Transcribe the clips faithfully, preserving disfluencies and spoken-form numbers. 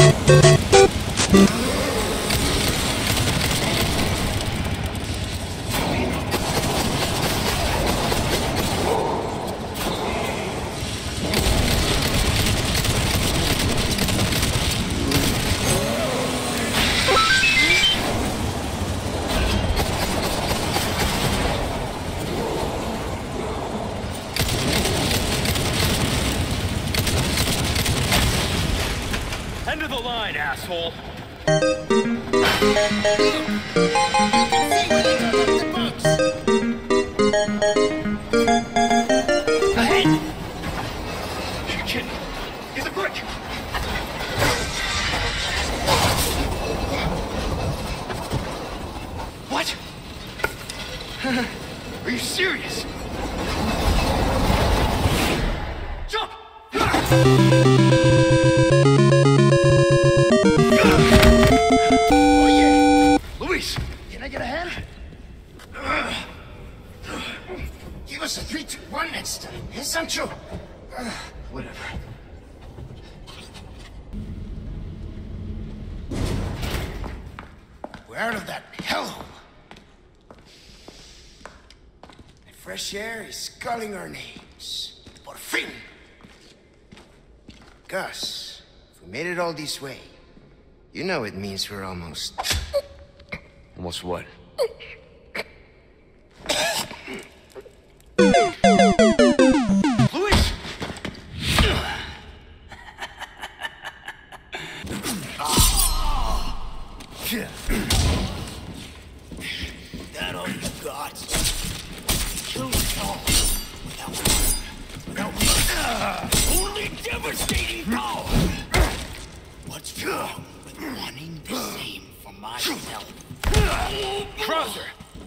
End of the line, asshole. Ahead! You're kidding. He's a brick! What? Are you serious? Jump! Oh yeah! Luis, can I get a hand? Give us a three, two, one next time. Hey, Sancho. Uh, whatever. We're out of that hellhole. The fresh air is sculling our names. Por fin! Gus, if we made it all this way, you know it means we're almost... Almost what? Luis! That all you got? Kill us all. Without, without only devastating power. What's wrong with wanting the same for myself? Crosser!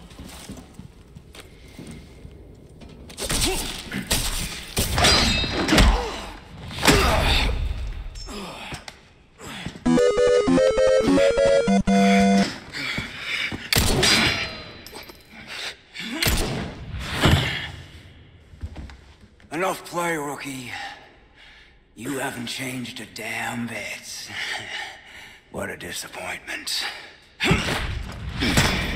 Enough play, rookie. You haven't changed a damn bit. What a disappointment.